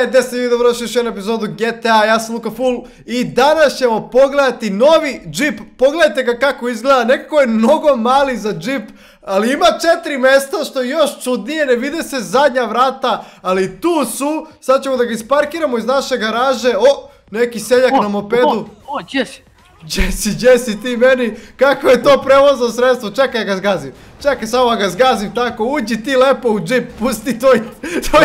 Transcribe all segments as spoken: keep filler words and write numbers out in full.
je, gdje ste vi dobrodošli još jednu epizodu G T A, ja sam Luka Full i danas ćemo pogledati novi džip. Pogledajte ga kako izgleda, nekako je mnogo mali za džip, ali ima četiri mjesta što je još čudnije, ne vide se zadnja vrata, ali tu su. Sad ćemo da ga isparkiramo iz naše garaže. O, neki seljak na mopedu. O, o, Jesse. Jesse, Jesse, ti meni, kako je to prevozno sredstvo, čekaj ga zgazim, čekaj samo ga zgazim tako, uđi ti lepo u džip, pusti tvoj, tvoj,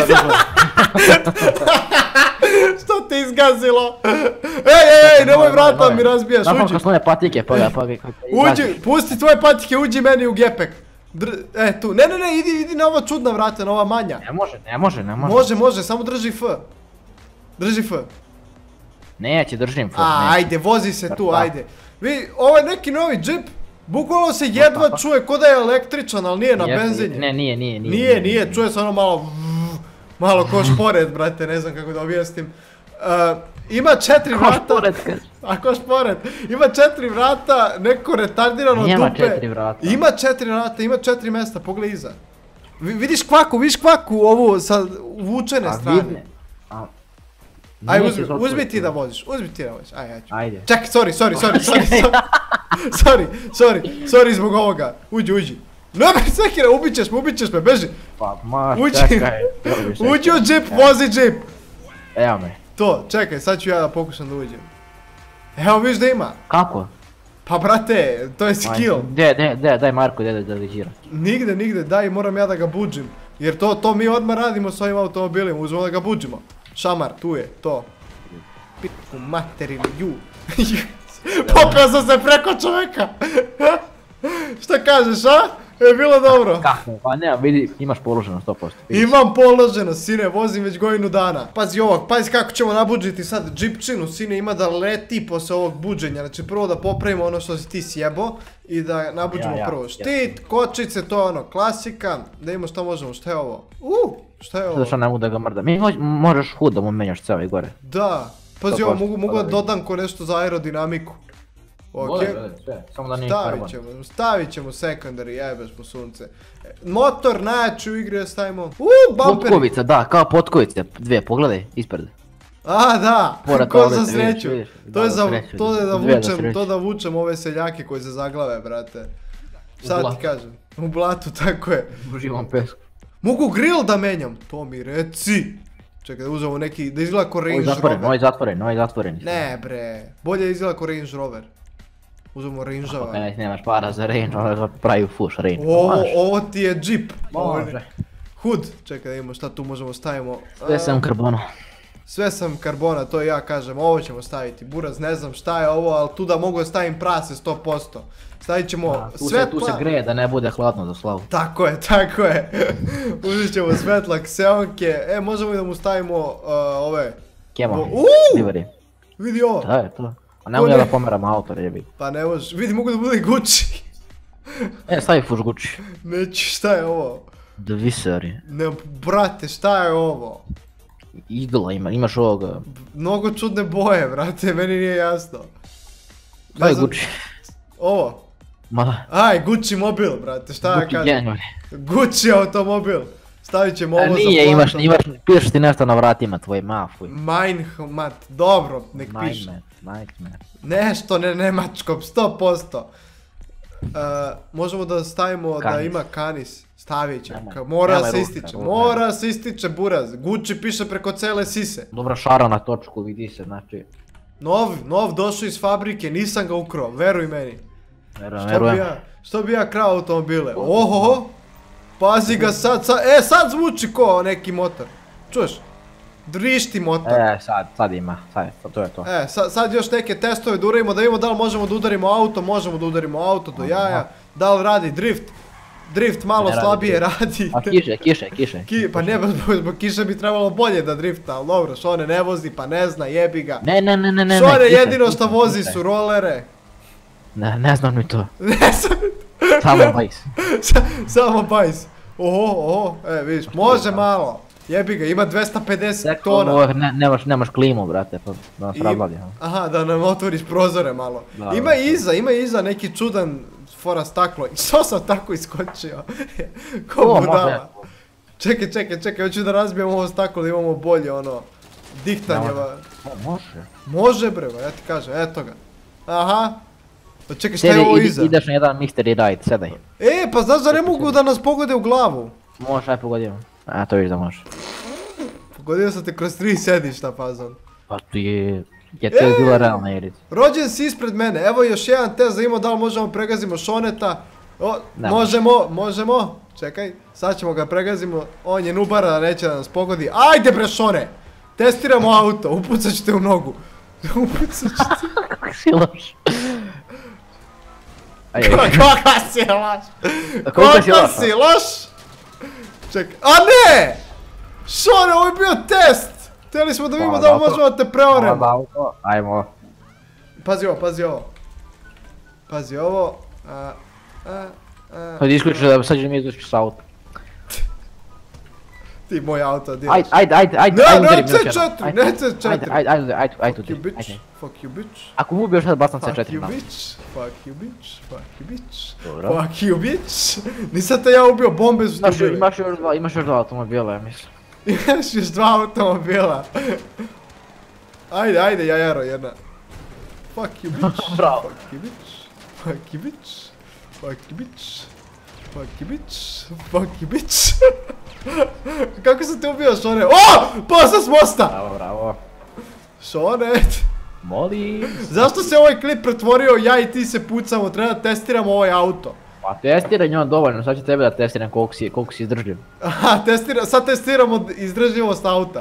što ti izgazilo, ej, ej, ej, nemoj vrata mi razbijaš, uđi, napako slone patike, pa ga, pa ga, uđi, pusti tvoje patike, uđi meni u gepek, e tu, ne, ne, ne, idi, idi na ova čudna vrata, na ova manja, ne može, ne može, ne može, može, može, samo drži F, drži F. Neće, držim. A, ajde, vozi se tu, ajde. Vi, ovo je neki novi džip, bukvalno se jedva čuje ko da je električan, ali nije na benzinje. Ne, nije, nije, nije. Nije, nije, čuje se ono malo, malo ko šporet, brate, ne znam kako da objestim. Ima četiri vrata. Ko šporet, kaži. A ko šporet. Ima četiri vrata, neko retardirano dupe. Ima četiri vrata. Ima četiri vrata, ima četiri mjesta, pogledaj iza. Vidiš kvaku, vidiš kvaku ovu sa vučene strane. Aj, uzmi, uzmi ti da voziš, uzmi ti da voziš, aj, aj ću. Ajde. Čekaj, sorry, sorry, sorry, sorry, sorry, sorry, sorry zbog ovoga, uđi, uđi. Ne, me sekira, ubit ćeš me, ubit ćeš me, beži. Pa, ma, čekaj. Uđi u džip, vozi džip. Evo me. To, čekaj, sad ću ja da pokušam da uđem. Evo, viš da ima. Kako? Pa, brate, to je skill. Gdje, gdje, gdje, daj Marko, gdje da ležira. Nigde, nigde, daj, moram ja da ga buđim. Jer to, to mi odmah radimo s ovim automobilima, uzmemo da ga buđimo. Šamar, tu je, to. Pitku materinu, ju. Popeo sam se preko čoveka. Šta kažeš, a? Je bilo dobro. Kako? Pa nema, vidi, imaš položeno sto posto. Imam položeno, sine, vozim već godinu dana. Pazi ovog, pazi kako ćemo nabuđiti sad džipčinu, sine, ima da leti posle ovog buđenja. Znači prvo da popravimo ono što si ti sjebo i da nabuđimo prvo. Štit, kočice, to je ono, klasika. Da imamo šta možemo, šta je ovo? Uuu, šta je ovo? Šta ne mogu da ga mrda. Mi možeš hud da mu menjaš ceo i gore. Da, pazi ovo, mogu da dodam ko nešto za aerodinamiku. Okej, samo da nije karbon. Stavit ćemo secondary, jebeš po sunce. Motor najjači u igri da stavimo. Uuu, bumperi! Potkovica, da, kao potkovice, dvije, pogledaj, ispred. A, da, ko za sreću. To je za, to je da vučem, to da vučem ove seljake koji se zaglave, brate. Šta ti kažem? U blatu, tako je. U živom pesku. Mogu grill da menjam, to mi reci. Čekaj, da uzmemo neki, da izgleda ko Range Rover. Ovo je zatvoren, ovo je zatvoren. Ne bre, bolje izgleda ko Range Rover. Uzmemo Range-ova. Ako ne nemaš para za Range, onda pravi fuš Range. Ovo ti je džip. Može. Hud, čekaj da imamo šta tu možemo stavimo. Sve sam karbona. Sve sam karbona, to ja kažem, ovo ćemo staviti. Buraz, ne znam šta je ovo, ali tu da mogu da stavim prase sto posto. Stavit ćemo svetla. Tu se greje da ne bude hladno za slavu. Tako je, tako je. Uzit ćemo svetla, kseonke. E, možemo i da mu stavimo ove... Kemo, divari. Vidi ovo. Da je to. A ne mogu ja da pomeram auto, jebi. Pa ne možeš, vidi mogu da bude Gucci. E, stavi fuš Gucci. Neću, šta je ovo? The Viseri. Ne, brate, šta je ovo? Igla ima, imaš ovoga. Mnogo čudne boje, brate, meni nije jasno. Stavi Gucci. Ovo? Ma da. Aj, Gucci mobil, brate, šta ja kažem? Gucci automobil. Stavit ćemo ovo za platom. Nije, imaš, imaš, pišeš ti nešto na vratima tvoj, mafuj. Minehmat, dobro, nek piše. Nightmare. Nešto ne nemačkom, sto posto. Možemo da stavimo da ima kanis. Stavit ćemo, mora se ističe, mora se ističe buraz. Gucci piše preko cele sise. Dobra šara na točku, vidi se, znači. Nov, nov došao iz fabrike, nisam ga ukrao, veruj meni. Verujem. Što bi ja krao automobile? Ohoho! Pazi ga sad, sad, e sad zvuči ko neki motor. Čuješ? Drišti motor. E, sad, sad ima, sad, to je to. E, sad još neke testove da uradimo, da vidimo da li možemo da udarimo auto, možemo da udarimo auto do jaja. Da li radi drift? Drift malo slabije radi. A kiše, kiše, kiše. Pa ne, zbog kiše bi trebalo bolje da drifta, ali dobro, Šone ne vozi pa ne zna, jebi ga. Ne, ne, ne, ne, ne. Šone jedino što vozi su rolere. Ne, ne znam mi to. Ne znam mi to. Samo bajs. Samo bajs. Oho, oho, e vidiš, može malo. Jebi ga, ima dvesta pedeset tona. Nemaš klimu, brate, pa da nas razvali. Aha, da nam otvoriš prozore malo. Ima iza, ima iza neki čudan fora staklo. Što sam tako iskočio? Ko budala. Čekaj, čekaj, čekaj, hoću da razbijem ovo staklo da imamo bolje ono. diktanjeva. Može. Može bre, ja ti kažem, eto ga. Aha. Pa čekaj, šta je ovo iza? Ideš na jedan mystery ride, sedaj. E, pa znaš da ne mogu da nas pogode u glavu? Može, aj pogodimo. A, to viš da može. Pogodio sam te kroz tri sedišta, fazon. Pa tu je... Je to je bila realna igrica. Rođen si ispred mene, evo još jedan test da imamo da li možemo pregazimo Šoneta. O, možemo, možemo. Čekaj, sad ćemo ga pregazimo. On je nubara, neće da nas pogodi. Ajde bre Šone! Testiramo auto, upucat ću te u nogu. Upucat ću te. Kako si loš. Kako si loš? Kako si loš? Kako si loš? Čekaj, a ne! Šone, ovo je bio test! Htjeli smo da vidimo da li možemo da te preoremo. Ajmo. Pazi ovo, pazi ovo. Pazi ovo. Hajde isključi da sad ćemo izluči s auto. Ti moj auto diraš. Ajde, ajde, ajde, ajde. Ne, ne C četiri, ne C četiri. Ajde, ajde, ajde, ajde. Fuck you bitch, fuck you bitch. Ako mu ubiješ sad bacam C Fuck četiri. you bitch, fuck you bitch, fuck you bitch. Dobro. Fuck you bitch. Nisam te ja ubio, bombe su te ubili. Imaš još dva, imaš još dva automobila, ja mislim. Imaš još dva automobila. Ajde, ajde, jajaro jedna. Fuck you bitch. Bravo. Fuck you bitch. Fuck you bitch. Fuck you bitch. Fuck you bitch. Fuck you bitch. Kako sam te ubio, Šone? O! Pao sam s mosta! Bravo, bravo. Šonet! Molim. Zašto se ovaj klip pretvorio ja i ti se pucamo, treba da testiramo ovaj auto? Pa testiraj njom dovoljno, sad ću tebe da testiram koliko si, koliko si izdržljiv. Aha, testira, sad testiramo izdržljivost auta.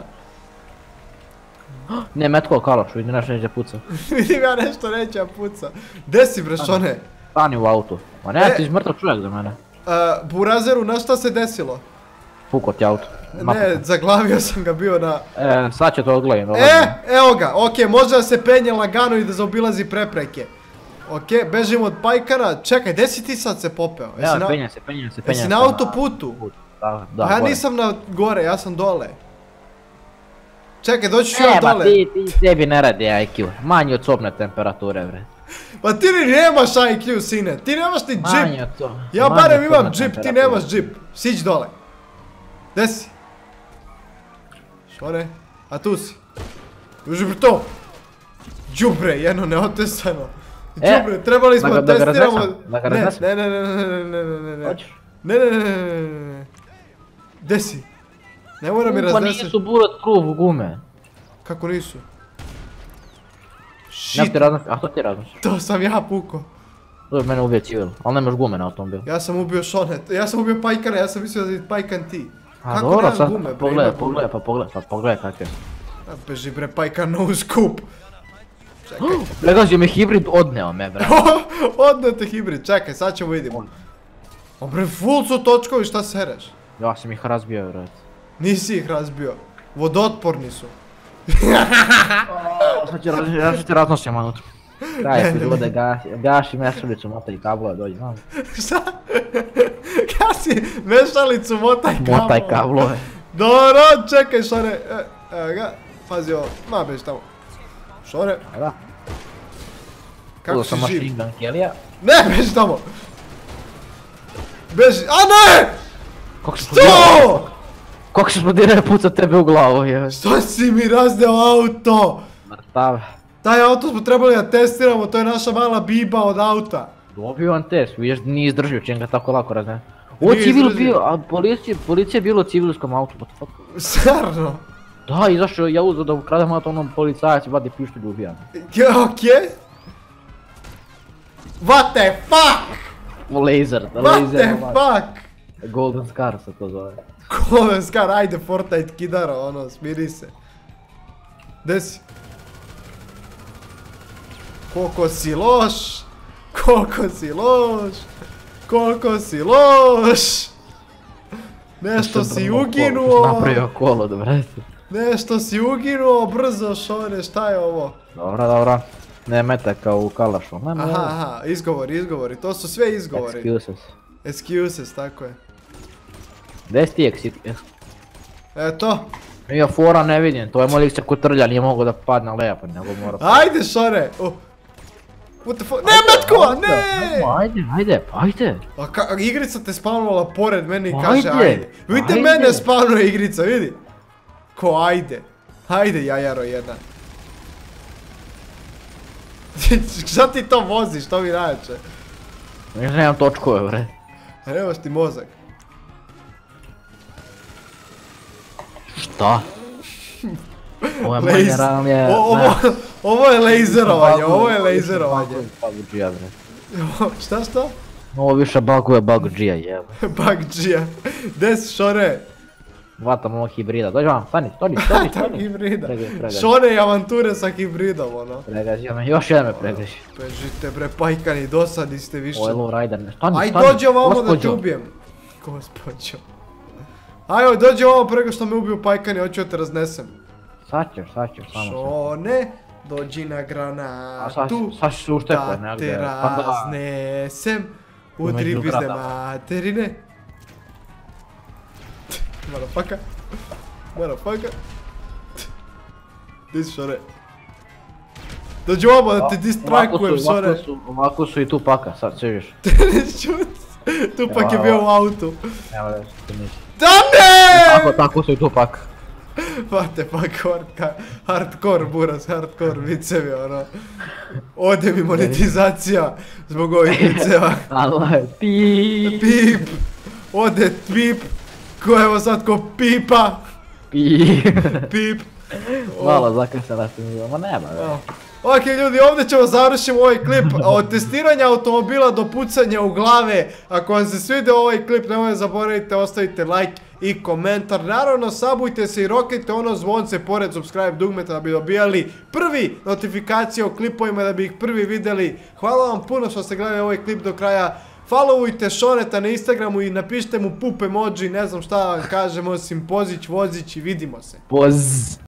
Ne, metko kalaš, vidim nešto neće puca. Vidim ja nešto neće ja puca. Gde si bre, Šone? Stani u autu. Ma ne, ti si mrtav čovjek za mene. Burazeru, znaš šta se desilo? Pukao ti auto. Ne, zaglavio sam ga bio na... E, sad će to odgledati. E, evo ga, okej, može da se penje lagano i da zaobilazi prepreke. Okej, bežimo od pajkara, čekaj, gdje si ti sad se popeo? Ja, penjem se, penjem se, penjem se. Jesi na autoputu? Da, da, Pa ja nisam na gore, ja sam dole. Čekaj, doći ću ja dole. E, ma ti, tebi ne radi I Q, manji od sobne temperature, bre. Pa ti ni nemaš I Q, sine, ti nemaš ni džip. Manji od to. Ja barem imam džip, ti nemaš džip. Siđi dole. Gdje si? Šone? A tu si. Uži bre to. Džubre, jedno neotesano. Džubre, trebali smo da testiramo... Ne, ne, ne, ne, ne, ne, ne, ne, ne. Hoćeš? Ne, ne, ne, ne, ne, ne. Gdje si? Ne mora mi razdesiti. Pa nisu bulletproof gume. Kako nisu? Ja ti raznosi, a što ti raznosi? To sam ja pukao. To je mene ubio civil, ali nemaš gume na automobilu. Ja sam ubio Šone, ja sam ubio Pajkana, ja sam mislio da je Pajkan ti. A dobro, sad pogledaj, pogledaj, pa pogledaj, pa pogledaj kak je. Beži bre, Pajkan no scoop. Čekaj. Pregazio me hibrid, odneo me bre. Odneo te hibrid, čekaj, sad ćemo vidimo. O bre, full su točkovi, šta sereš? Ja sam ih razbio, vrat. Nisi ih razbio, vodotporni su. Ja ću ti raznosim manut. Daj, ti vode gaši mešalicu, motaj kablove, dođi, znam. Šta? Gasi mešalicu, motaj kablove. Motaj kablove. Dobro, čekaj Šone, evo ga, pazi ovo, ma beži tamo. Šone. Da. Kako si živ? machine gun Kelija. Ne, beži tamo. Beži, a ne! Kako Što? Kako se splodirao puca tebe u glavu, je. Što si mi razdeo auto? Mrtav. Taj auto smo trebali da testiramo, to je naša mala biba od auta. Dobio on test, vidiš nije izdržio, čim ga tako lako razne. Ovo je civil bio, a policija je bilo u civilskom autu, what the fuck? Stvarno? Da, izašao ja uzeo da ukradem auto onom policajac i vadi pištolj i ubijam. Okej. What the fuck? Laser, da What laser. the fuck? Golden Scar se to zove. Golden Scar, ajde Fortnite kidaro, ono, smiri se. Gdje si? Koliko si loš? Koliko si loš? Koliko si loš? Nešto si uginuo. Napravio kolo, dobrete. Nešto si uginuo, brzo Šone, šta je ovo? Dobra, dobra. Ne mete kao u kalašu. Aha, aha, izgovori, izgovori, to su sve izgovori. Excuses. Excuses, tako je. Gdje si ti excuses? Eto. Ja fora ne vidim, to je moj lik se kutrlja, nije mogo da padne lepo, nego mora... Ajde Šone! What the fuck? Ne, Metkova, ne! Ajde, ajde, ajde! A igrica te spavnovala pored mene i kaže ajde. Vidite mene spavnuje igrica, vidi. Ko ajde. Hajde, jajaro jedna. Šta ti to voziš, što mi rače? Ja nemam točkove, bre. A nemaš ti mozak. Šta? Ovo je manje ranije... Ovo je lejzerovanje, ovo je lejzerovanje. Bug-G-a, bre. Šta šta? Ovo više buguje Bug-G-a, jebe. Bug-G-a. Gdje si Šone? Vatam ovog hibrida, dođi vam, stani, stani, stani, stani. Hibrida. Šone i avanture sa hibridom, ono. Pregazi me, još jedan me pregazi. Bežite bre, pajkani, dosadi ste više. Ovo je lowrider, ne, stani, stani. Aj dođi ovamo da te ubijem. Gospođo. Ajoj, dođi ovamo preko što me ubiju pajkani, hoću da te raznesem. Sad ćeš, sad ćeš, samo sam. Šone, dođi na granatu, sad ćeš se uštekao da negdje. te raznesem. Udri bizde materine. Motherfucker. Motherfucker. Di si Šone? Dođi ovamo da te distrakujem, Šone. Ovako su i tu paka, sad sve viš. Tupak je bio u autu. Evo da ti nisi. Dane! Tako, tako su i tu paka. What the fuck, hardcore buras, hardcore vicevi, ono. Ode mi monetizacija zbog ovih viceva. Allah je, pip. Pip. Ode pip. Ko evo sad ko pipa. Pip. Pip. Malo zakasala sam bilo, ma nema. Ok ljudi, ovdje ćemo završiti ovaj klip od testiranja automobila do pucanja u glave. Ako vam se svidio ovaj klip, nemojte zaboravite, ostavite like i komentar. Naravno, sabujte se i rokajte ono zvonce pored subscribe dugmeta da bi dobijali prvi notifikacije o klipovima, da bi ih prvi vidjeli. Hvala vam puno što ste gledali ovaj klip do kraja. Followujte Šoneta na Instagramu i napišite mu pup emoji, ne znam šta vam kažem osim pozić, vozić i vidimo se. Poz.